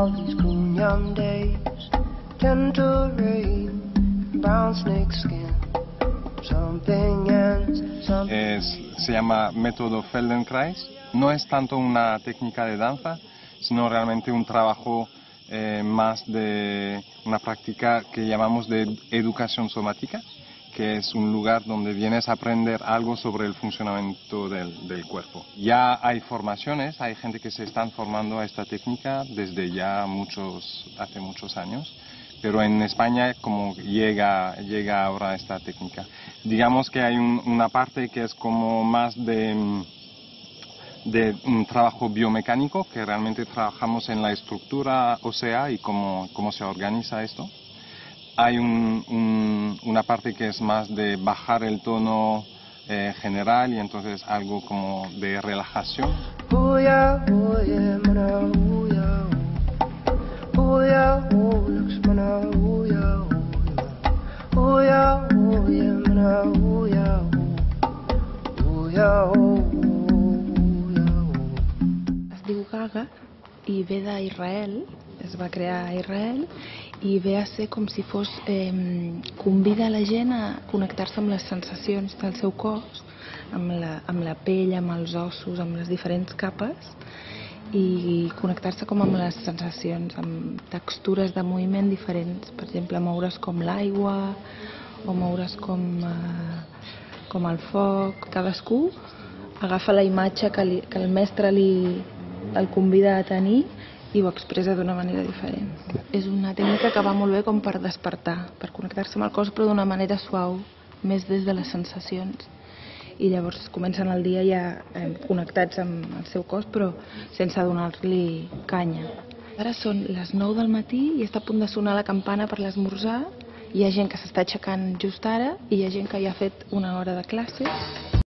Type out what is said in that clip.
all these green young days tend to rain, brown snake skin. Something ends, Se llama método Feldenkrais. No es tanto una técnica de danza, sino realmente un trabajo más de una práctica que llamamos de educación somática, que es un lugar donde vienes a aprender algo sobre el funcionamiento del cuerpo. Ya hay formaciones, hay gente que se están formando a esta técnica desde ya hace muchos años, pero en España como llega ahora esta técnica. Digamos que hay una parte que es como más de un trabajo biomecánico, que realmente trabajamos en la estructura ósea y cómo se organiza esto. Hay una parte que es más de bajar el tono general y entonces algo como de relajación. Es diu Gaga i ve d'Israel, es va crear a Israel i ve a ser com si fos... convida la gent a connectar-se amb les sensacions del seu cos, amb la pell, amb els ossos, amb les diferents capes i connectar-se com amb les sensacions, amb textures de moviment diferents, per exemple, moure's com l'aigua o moure's com el foc. Cadascú agafa la imatge que el mestre el convida a tenir i ho expressa d'una manera diferent. És una tècnica que va molt bé com per despertar, per connectar-se amb el cos però d'una manera suau, més des de les sensacions. I llavors comencen el dia ja connectats amb el seu cos però sense donar-li canya. Ara són les 9 del matí i està a punt de sonar la campana per l'esmorzar. Hi ha gent que s'està aixecant just ara i hi ha gent que ja ha fet una hora de classe.